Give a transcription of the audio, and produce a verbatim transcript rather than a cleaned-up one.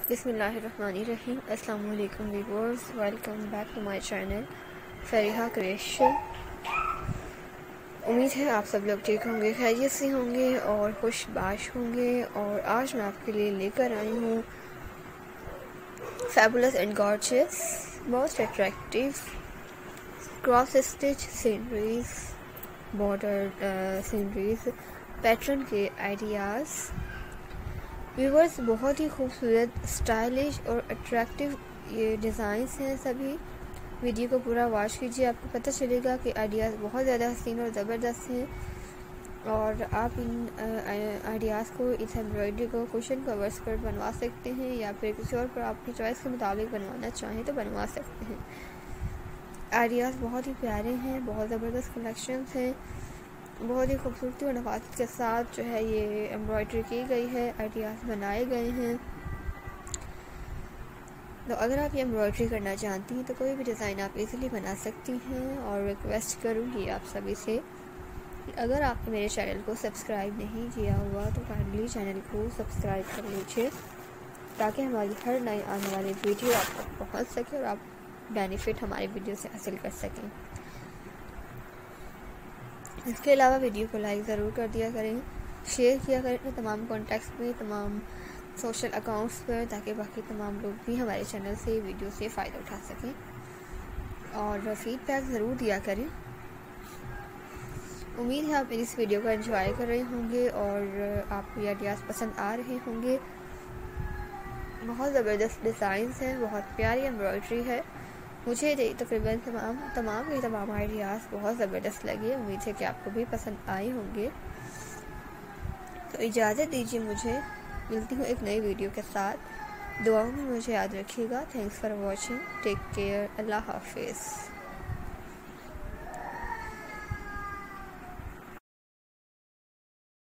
बिस्मिल्लाहिर्रहमानिर्रहीम। अस्सलाम वालेकुम viewers, welcome back to my channel Fariha creation. उम्मीद है आप सब लोग ठीक होंगे, खैरियत से होंगे और खुशबाश होंगे। और आज मैं आपके लिए लेकर आई हूँ fabulous and gorgeous, most attractive cross stitch sceneries, border sceneries pattern के आइडियाज़। व्यूवर्स, बहुत ही खूबसूरत, स्टाइलिश और अट्रैक्टिव ये डिज़ाइंस हैं सभी। वीडियो को पूरा वॉच कीजिए, आपको पता चलेगा कि आइडियाज़ बहुत ज़्यादा हसीन और ज़बरदस्त हैं। और आप इन आइडियाज़ को, इस एम्ब्रॉयडरी को कुशन कवर्स पर बनवा सकते हैं या फिर किसी और पर आपकी चॉइस के मुताबिक बनवाना चाहें तो बनवा सकते हैं। आइडियाज़ बहुत ही प्यारे हैं, बहुत ज़बरदस्त कलेक्शंस हैं, बहुत ही खूबसूरती और नफासत के साथ जो है ये एम्ब्रॉयडरी की गई है, आइडियाज़ बनाए गए हैं। तो अगर आप ये एम्ब्रॉयडरी करना चाहती हैं तो कोई भी डिज़ाइन आप इजीली बना सकती हैं। और रिक्वेस्ट करूँगी आप सभी से, अगर आपने मेरे चैनल को सब्सक्राइब नहीं किया हुआ तो काइंडली चैनल को सब्सक्राइब कर लीजिए, ताकि हमारी हर नई आने वाली वीडियो आप तक पहुँच सके और आप बेनिफिट हमारी वीडियो से हासिल कर सकें। इसके अलावा वीडियो को लाइक ज़रूर कर दिया करें, शेयर किया करें तमाम कॉन्टैक्ट्स में, तमाम सोशल अकाउंट्स पर, ताकि बाकी तमाम लोग भी हमारे चैनल से, वीडियो से फ़ायदा उठा सकें। और फीडबैक ज़रूर दिया करें। उम्मीद है आप इस वीडियो को एंजॉय कर रहे होंगे और आपको ये आइडियाज़ पसंद आ रहे होंगे। बहुत ज़बरदस्त डिज़ाइंस हैं, बहुत प्यारी एम्ब्रॉयडरी है। मुझे तकरीबन तमाम तमाम के तमाम आइडियाज़ बहुत ज़बरदस्त लगे। उम्मीद है कि आपको भी पसंद आए होंगे। तो इजाज़त दीजिए मुझे, मिलती हूँ एक नई वीडियो के साथ। दुआओं में मुझे याद रखिएगा। Thanks for watching, take care, अल्लाह हाफिज़।